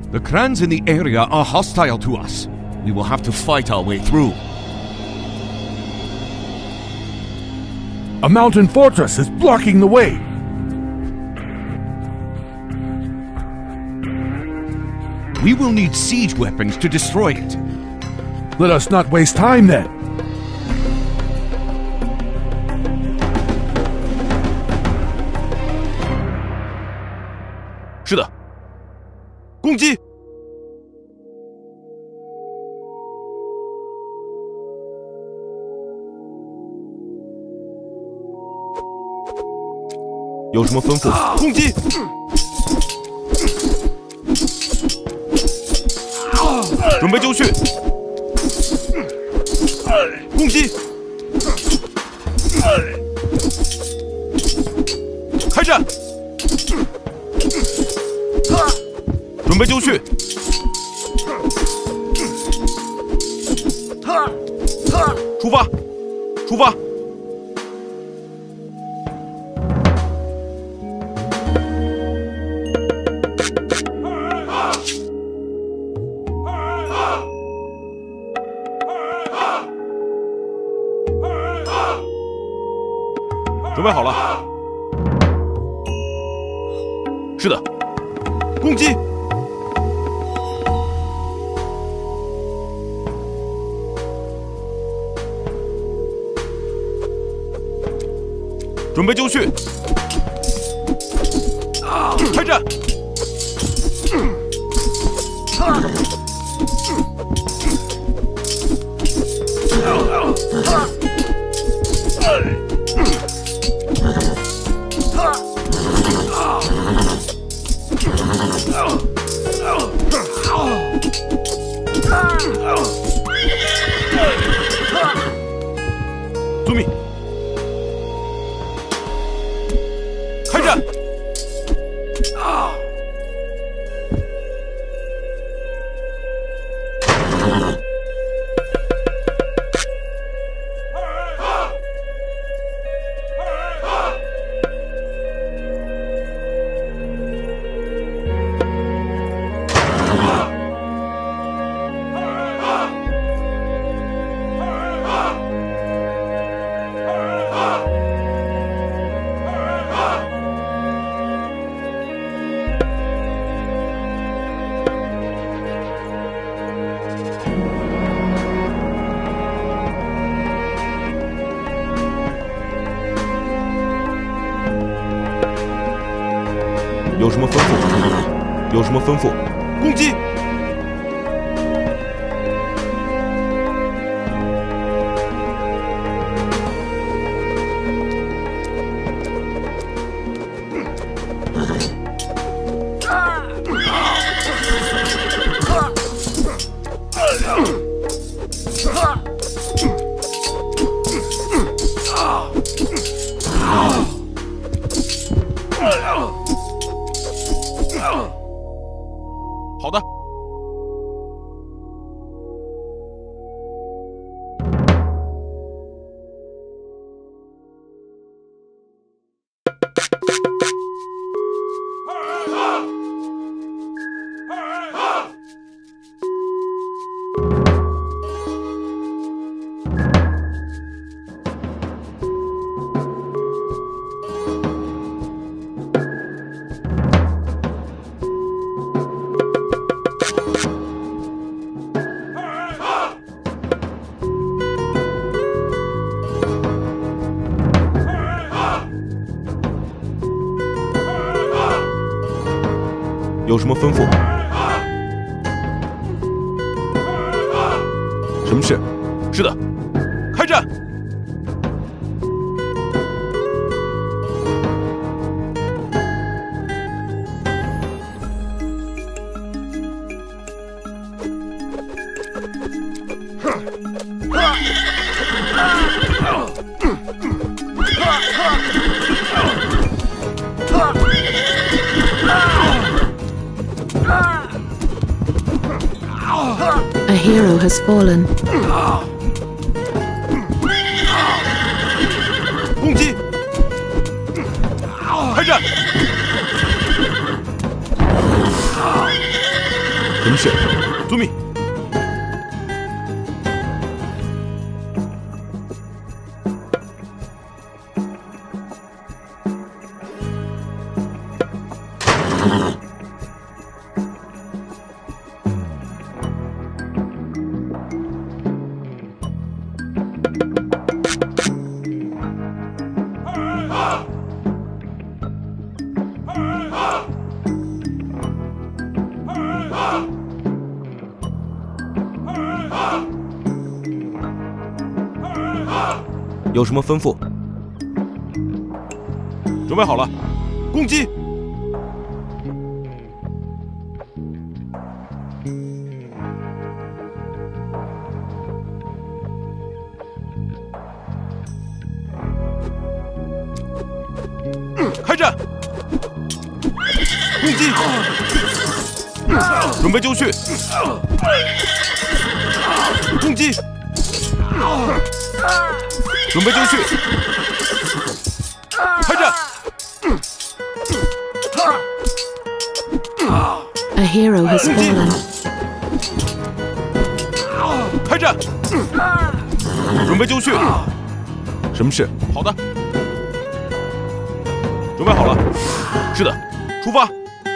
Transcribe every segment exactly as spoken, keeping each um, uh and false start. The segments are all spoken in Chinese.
The clans in the area are hostile to us. We will have to fight our way through. A mountain fortress is blocking the way. We will need siege weapons to destroy it. Let us not waste time then. 是的，攻击！有什么吩咐？攻击！准备就绪！攻击！开战！准备就绪！出发！出发！准备好了。是的，攻击！准备就绪！开战！遵命！开战！有什么吩咐？有什么吩咐？攻击！好的。有什么吩咐？什么事？是的，开战！ A hero has fallen. 攻击！开战！ 事？遵命。有什么吩咐？准备好了，攻击！开战！攻击！准备就绪！攻击！准备就绪！开战！ A hero has fallen. 开战！准备就绪！什么事？好的。准备好了。是的，出发。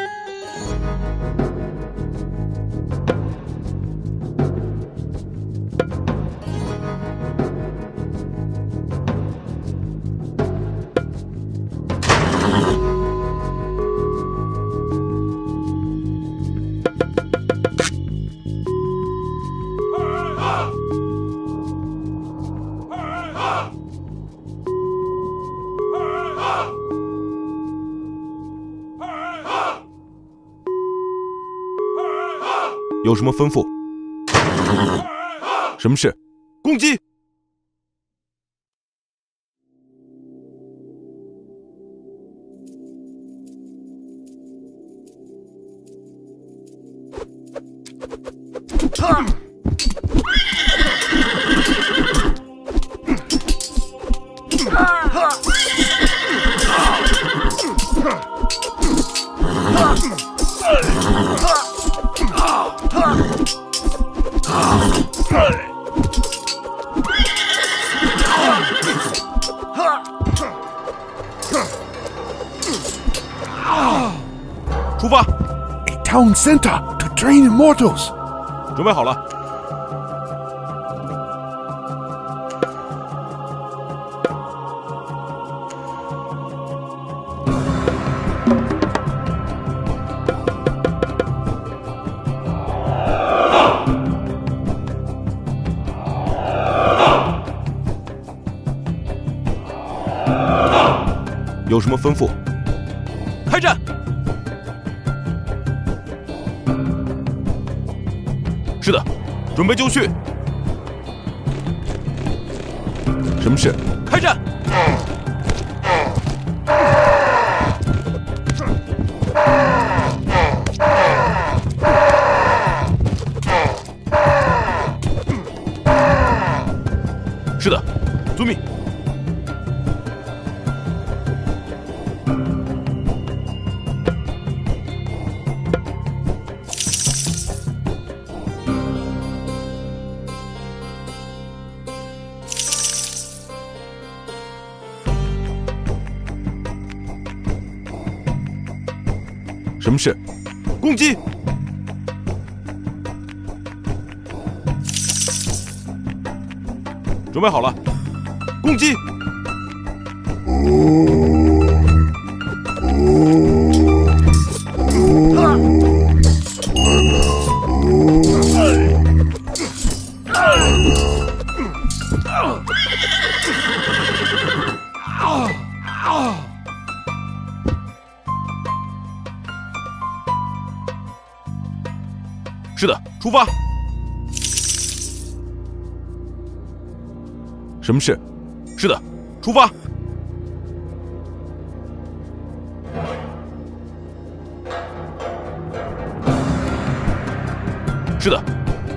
有什么吩咐？什么事？攻击！出发 A town center to train immortals. 准备好了。有什么吩咐？开战！ 是的，准备就绪。什么事？开战！是的，遵命。什么事？攻击！准备好了，攻击！是的，出发。什么事？是的，出发。是的。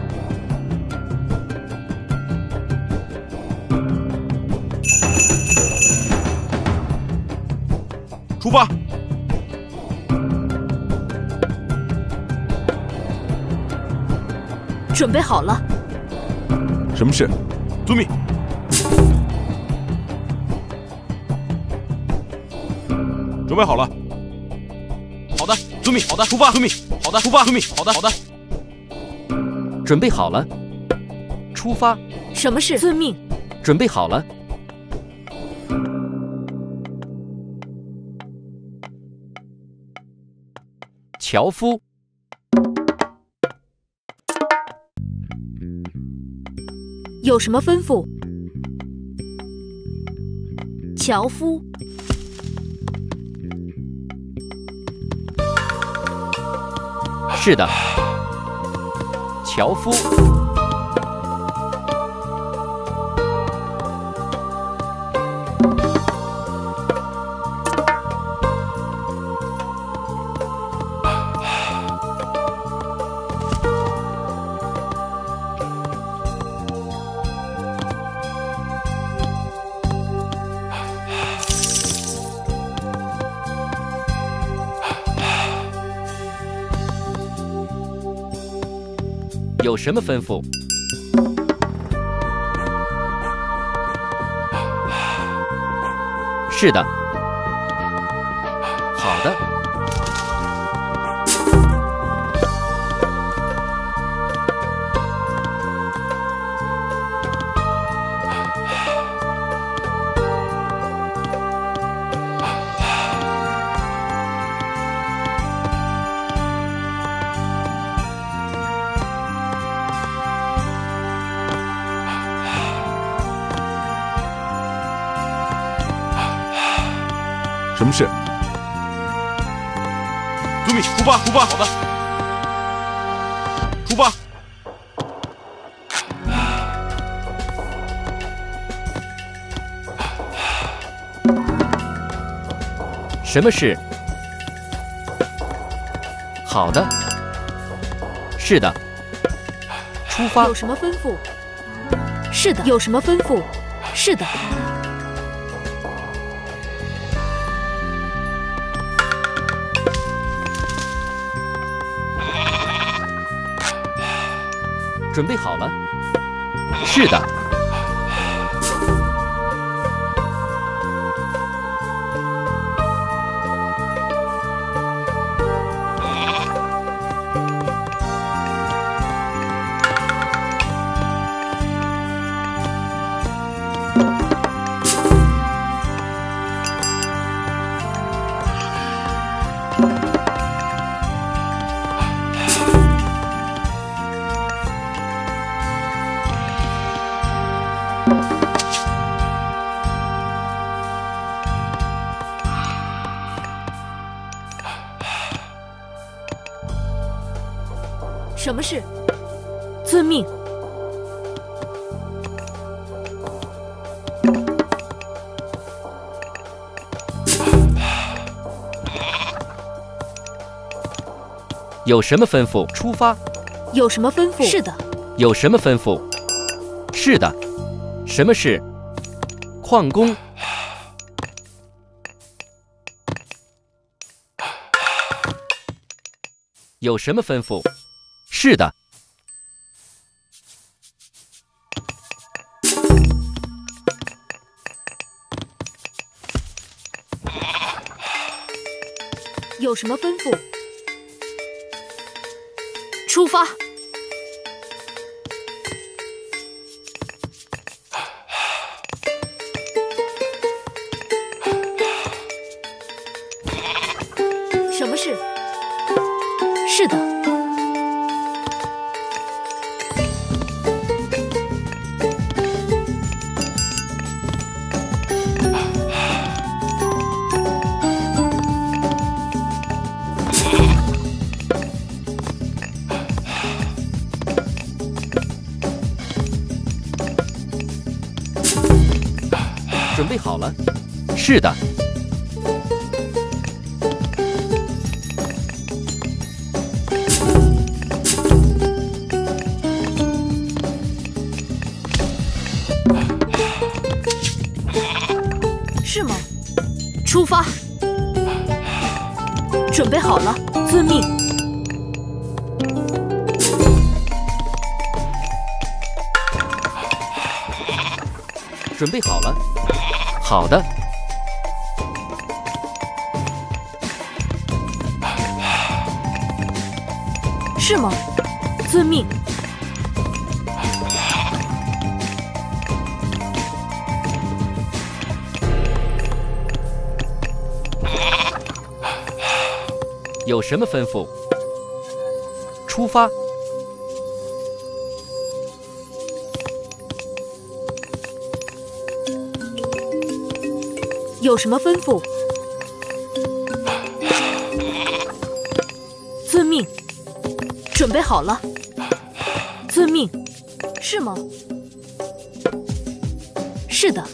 出发。 准备好了。 什么事？遵命。准备好了。好的，遵命。好的，出发。遵命。好的，出发。遵命。好的，好的。 准备好了，出发。 什么事？遵命。 准备好了。樵夫。 有什么吩咐？樵夫。 是的，樵夫。有什么吩咐？是的。好的。 什么事？遵命，出发，出发，好的，出发。 什么事？好的。是的。出发。 有什么吩咐？是的。有什么吩咐？是的。 准备好了。是的。 什么事？遵命。 有什么吩咐？出发。 有什么吩咐？是的。 有什么吩咐？是的。什么事？矿工。有什么吩咐？是的。 有什么吩咐？出发。什么事？是的。 准备好了。是的。 是吗？出发。准备好了，遵命。 准备好了。好的。 是吗？遵命。 有什么吩咐？出发。 有什么吩咐？遵命。准备好了。遵命。是吗？是的。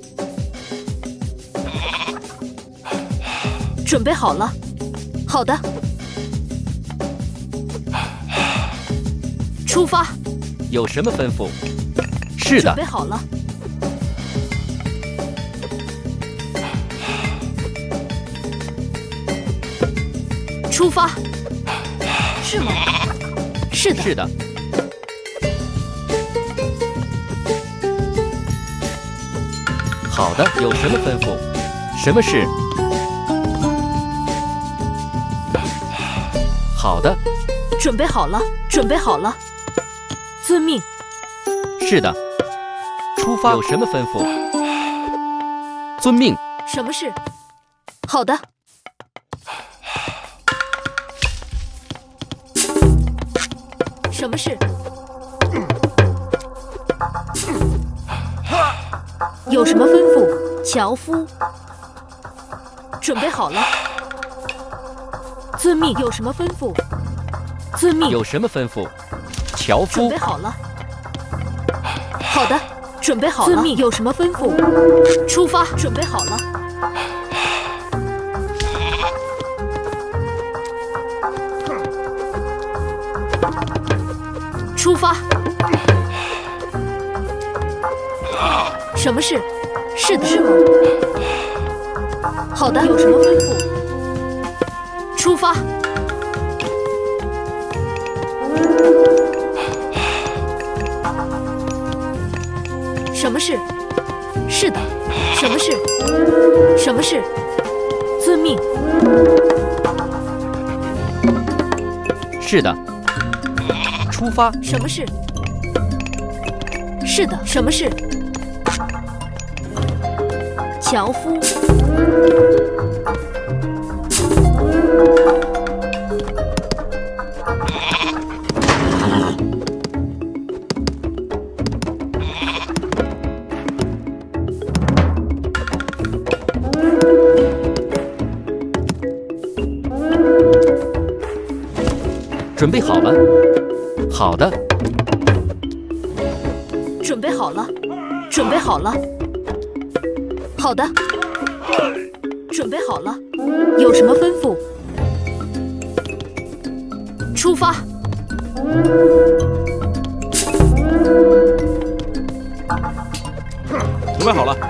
准备好了。好的。出发。 有什么吩咐？是的。 准备好了。出发。是吗？是的。 是的。好的，有什么吩咐？什么事？好的。 准备好了，准备好了。遵命。 是的。出发。有什么吩咐？遵命。 什么事？好的。什么事？有什么吩咐？樵夫。准备好了。遵命。有什么吩咐？遵命。 有什么吩咐？樵夫。 准备好了。好的，准备好了。遵命。有什么吩咐？出发。准备好了。出发。什么事？是的。是吗？好的。有什么吩咐？出发。什么事？是的。什么事？什么事？遵命。 是的。出发。 什么事？是的。什么事？樵夫。 准备好了。好的。 准备好了。准备好了。好的。准备好了。有什么吩咐？出发。 准备好了。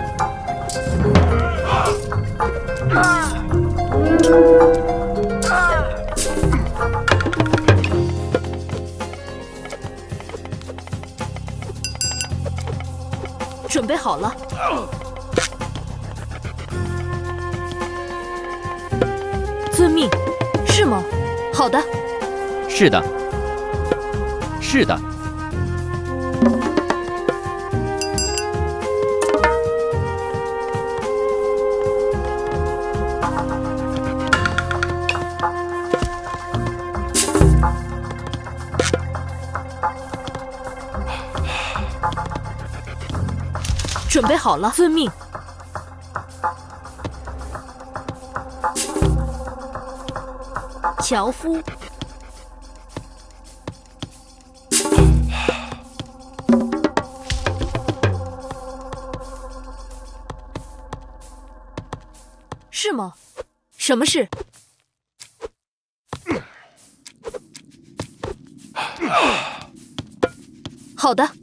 准备好了。遵命。是吗？好的。 是的。是的。 准备好了。遵命。樵夫。是吗？什么事？好的。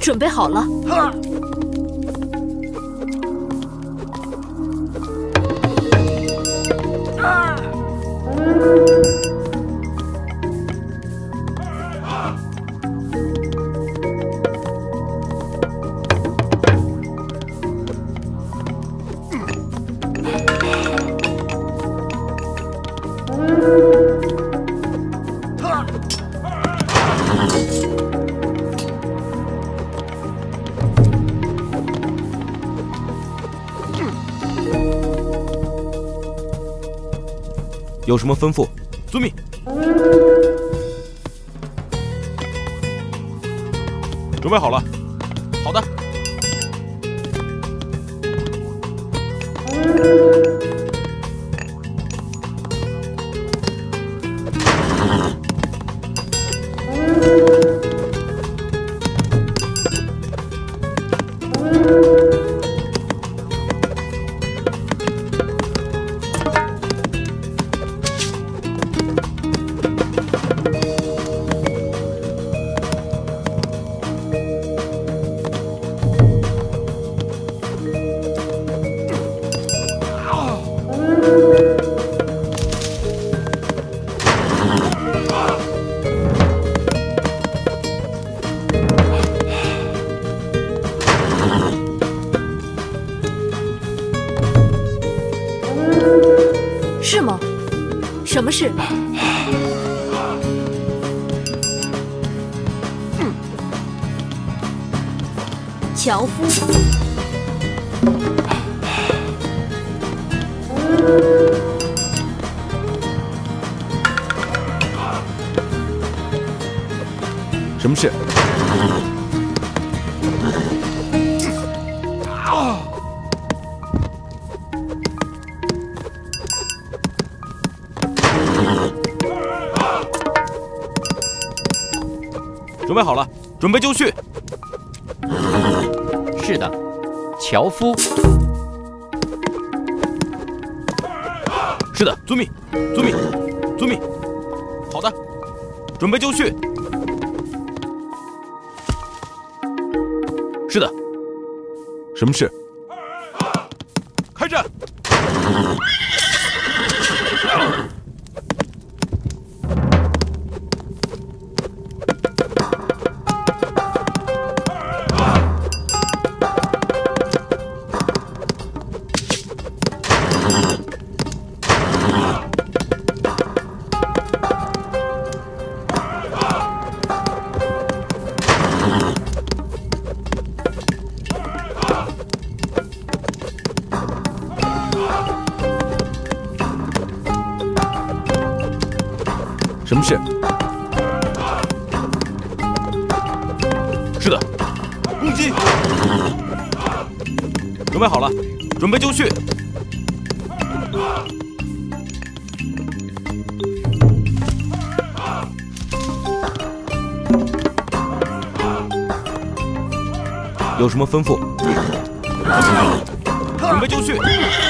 准备好了。 有什么吩咐？遵命。准备好了。好的。 是吗？什么事？嗯，樵夫。 什么事？准备好了，准备就绪。 是的，樵夫。 是的，遵命，遵命，遵命。好的，准备就绪。是的。什么事？开战！什么事？是的，攻击！准备好了，准备就绪。有什么吩咐？准备就绪。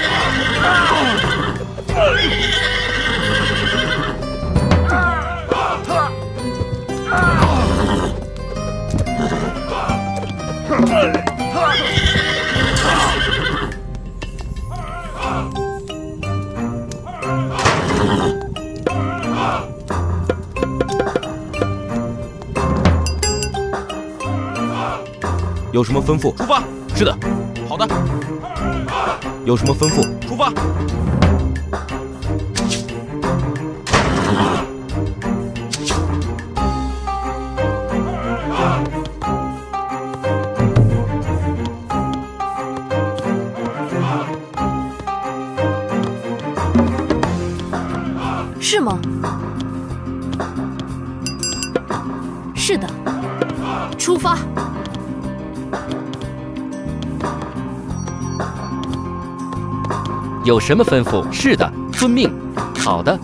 有什么吩咐？出发。是的，好的。有什么吩咐？出发。 是吗？是的，出发。 有什么吩咐？是的，遵命。好的，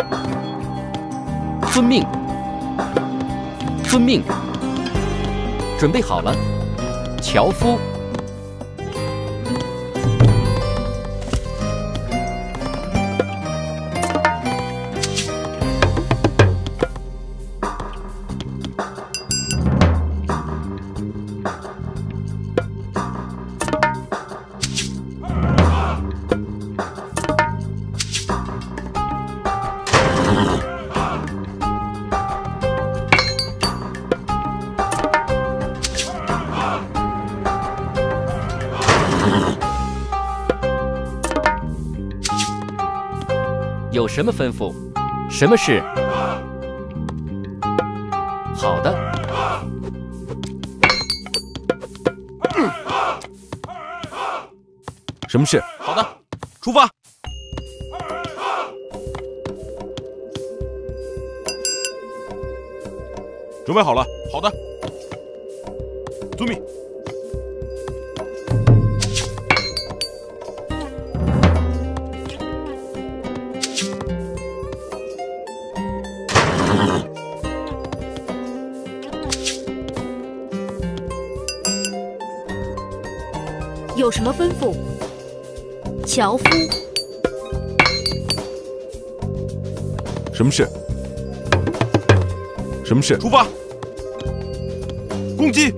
遵命，遵命。准备好了，樵夫。 有什么吩咐？什么事？好的。 什么事？好的，出发。准备好了。好的。遵命。 有什么吩咐？樵夫。 什么事？什么事？出发！攻击！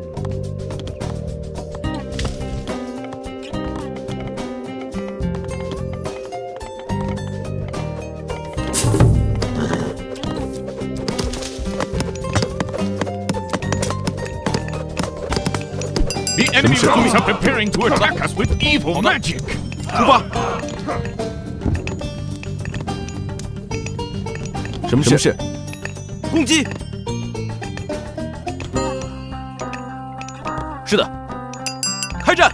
The enemy armies are preparing to attack us with evil magic. 出发！什么事？攻击！是的，开战！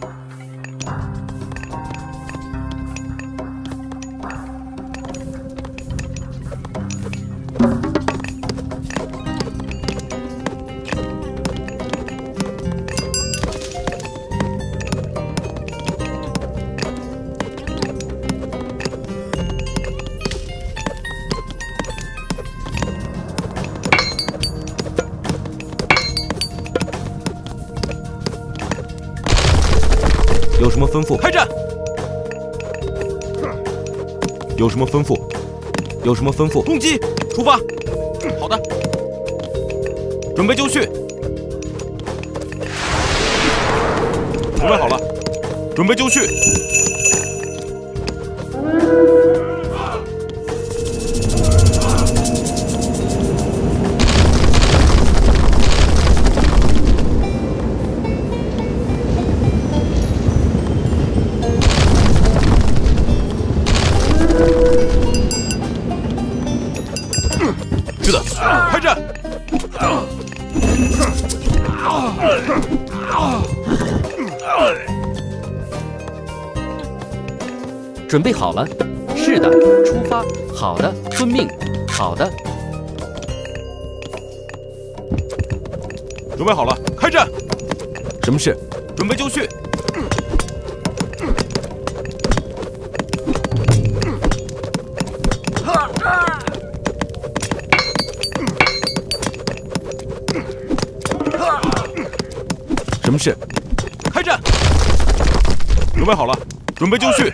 有什么吩咐？开战！有什么吩咐？有什么吩咐？攻击！出发！好的，准备就绪。准备好了，准备就绪。是的，开战！ 准备好了。是的，出发。好的，遵命。好的。 准备好了，开战！什么事？准备就绪。什么事？开战！准备好了，准备就绪。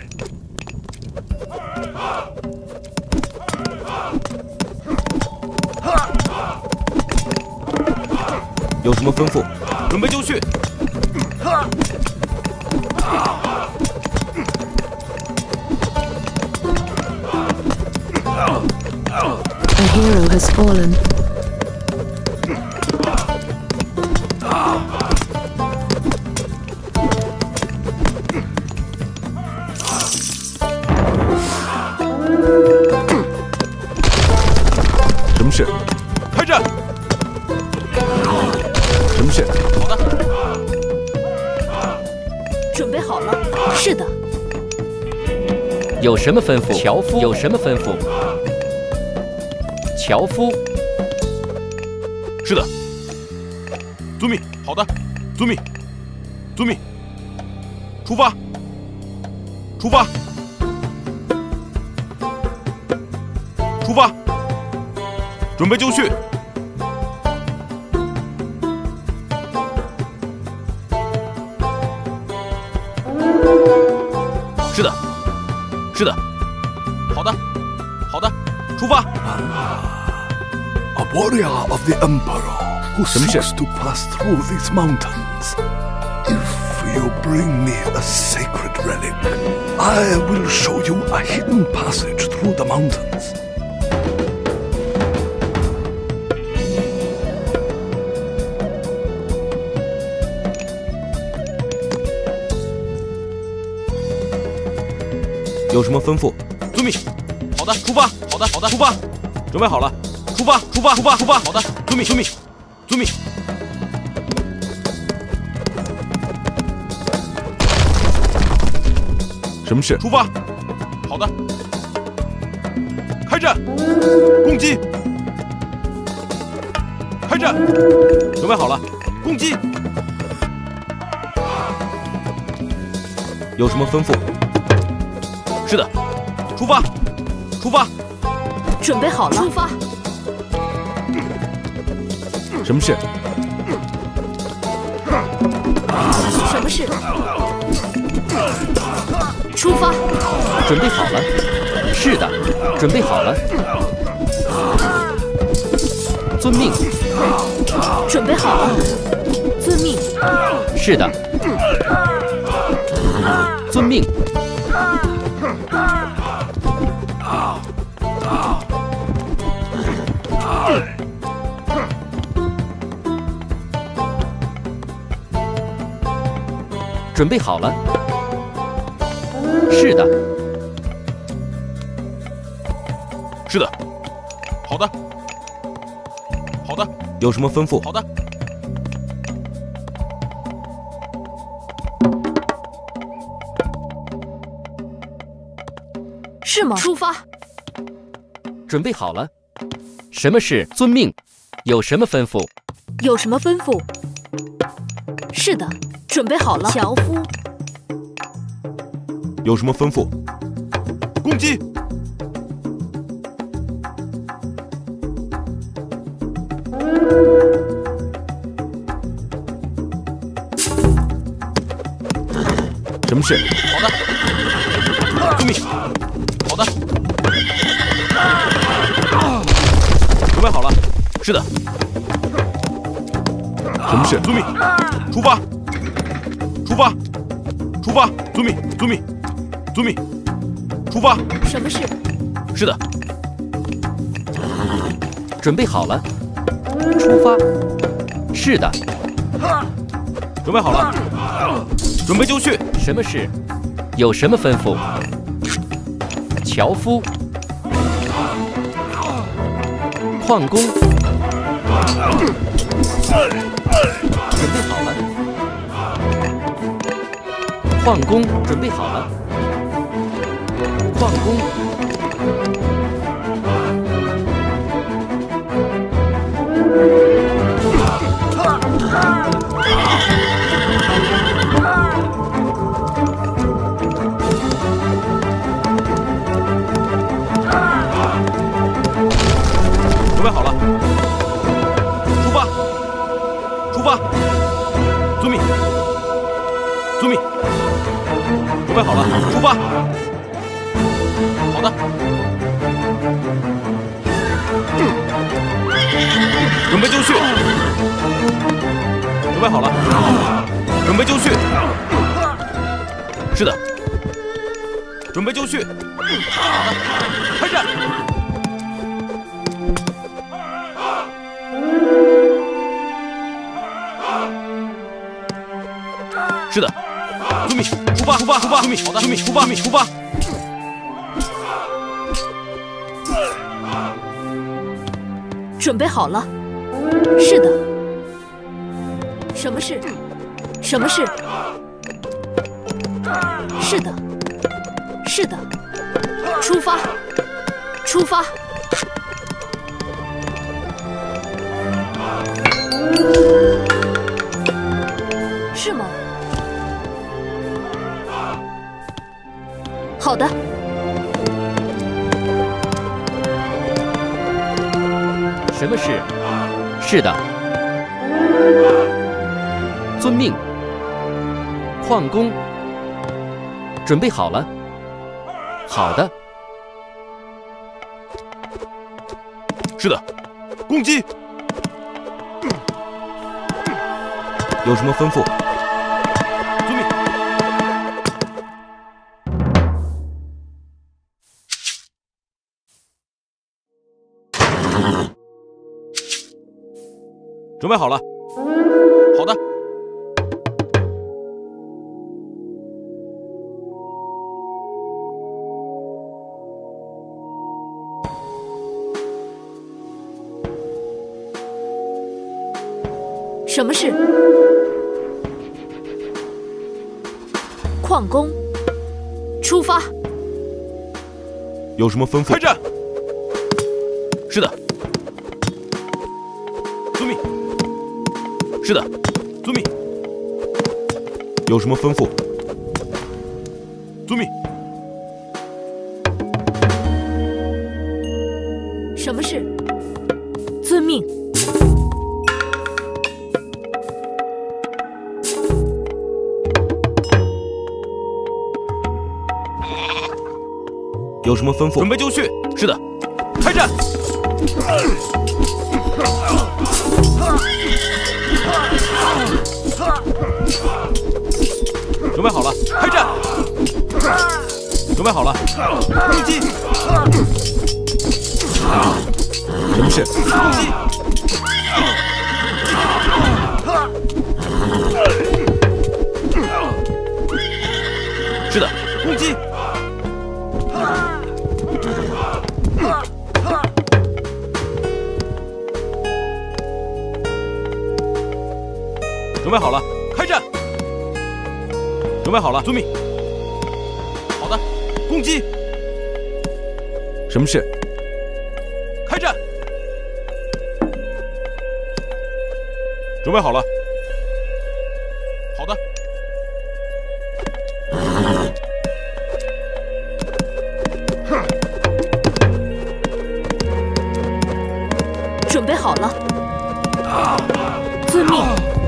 有什么吩咐？准备就绪。 A hero has fallen. 什么事？开战！什么事？好的。 准备好了。是的。 有什么吩咐？樵夫。有什么吩咐？樵夫。 是的。遵命。好的。遵命。遵命。出发。出发。出发。准备就绪。是的，是的，好的，好的，出发。 A warrior of the Emperor who seeks to pass through these mountains. If you bring me a sacred relic, I will show you a hidden passage through the mountains. 有什么吩咐？遵命。好的。 的，出发。好的，好的，出发。准备好了，出发，出发，出发，出发。好的，遵命，遵命，遵命。 什么事？ 出发。好的，开战，攻击，开战。准备好了，攻击。有什么吩咐？是的，出发，出发。 准备好了，出发。 什么事？ 什么事？出发。 准备好了。是的，准备好了。遵命。 准备好了。遵命。 是的。遵命。准备好了。是的。 是的。好的。好的。 有什么吩咐？ 好的。 是吗？出发。 准备好了。什么事？遵命。有什么吩咐？ 有什么吩咐？是的。准备好了，樵夫。 有什么吩咐？ 攻击！ 什么事？ 好的，遵命。好的，准备好了。是的。 什么事？ 遵命。出发。出发，出发，遵命，遵命，遵命，出发。 什么事？ 是的。 准备好了。出发。是的。 准备好了。准备就绪。 什么事？有什么吩咐？樵夫。矿工。准备好了。矿工准备好了。矿工。 准备好了。出发。出发。遵命。遵命。准备好了，出发。好的。准备就绪。准备好了。准备就绪。是的。准备就绪。好的，开战。是的。遵命，出发，出发，出发，遵命，好的，遵命，出发，出发。 准备好了。是的。什么事？什么事？是的。是的。出发。出发。是吗？好的。 什么事？是的。遵命。矿工。准备好了。好的。 是的。攻击。 有什么吩咐？ 遵命。准备好了。好的。 什么事？矿工，出发。 有什么吩咐？开战！是的。遵命。是的。遵命。有什么吩咐？遵命。 什么事？遵命。 有什么吩咐？准备就绪。是的，开战！准备好了，开战！准备好了，攻击！什么事？攻击！是的，攻击！准备好了，开战！准备好了，遵命。好的，攻击！什么事？开战！准备好了。好的。 准备好了。遵命。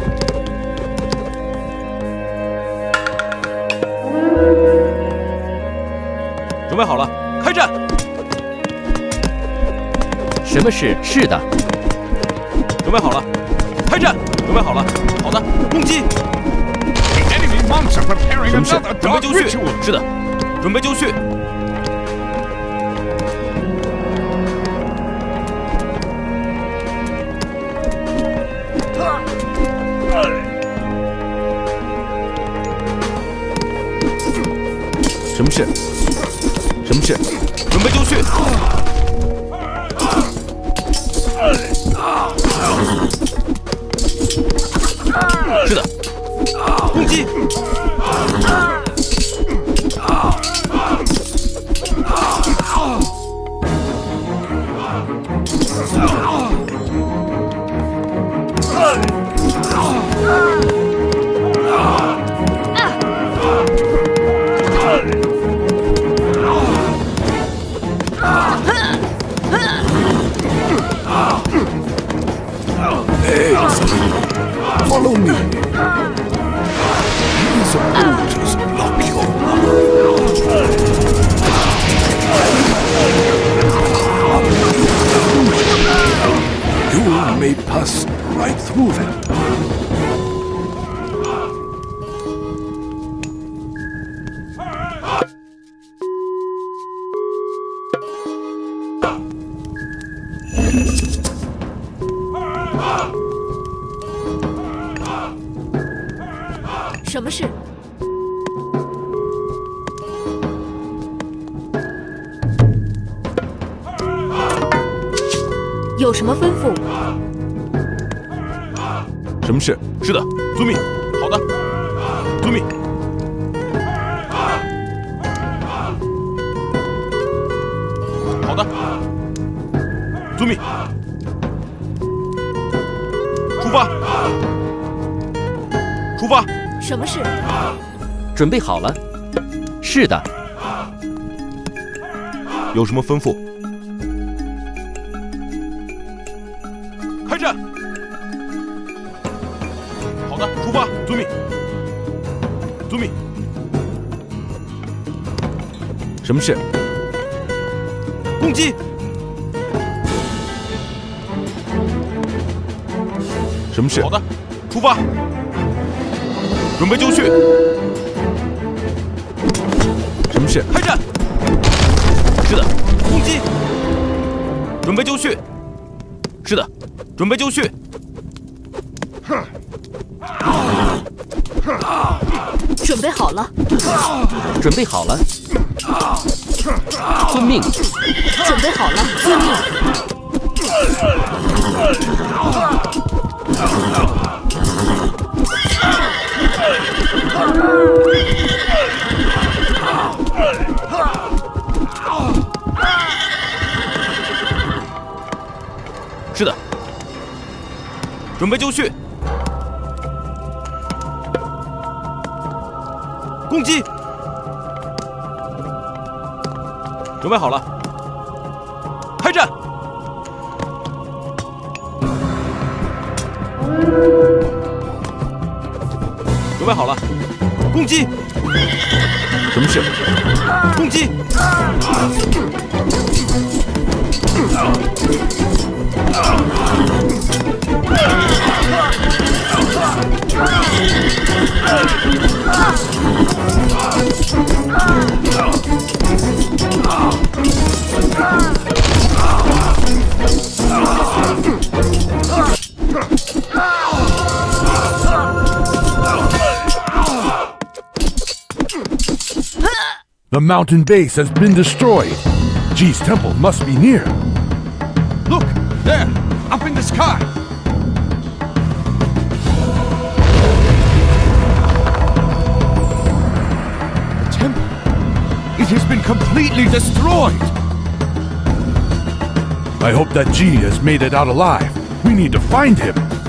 准备好了，开战！ 什么事？是的。 准备好了，开战！准备好了，好的，攻击！什么事？准备就绪。是的，准备就绪。什么事？什么事？准备就绪。是的，攻击！ Follow me. These altars block your path. You may pass right through them. 什么事？有什么吩咐？ 什么事？是的，遵命。好的，遵命。好的，遵命。出发！出发！ 什么事？ 准备好了。是的。 有什么吩咐？开战！好的，出发！遵命。遵命。什么事？攻击！什么事？好的，出发！准备就绪。什么事？开战！是的，攻击！准备就绪。是的，准备就绪。 准备好了。 准备好了。遵命。 准备好了。遵命。 准备就绪，攻击，准备好了，开战！准备好了，攻击！ 什么事？ 攻击！ The mountain base has been destroyed. Ji's temple must be near. Look, there, up in the sky. The temple. It has been completely destroyed. I hope that Ji has made it out alive. We need to find him.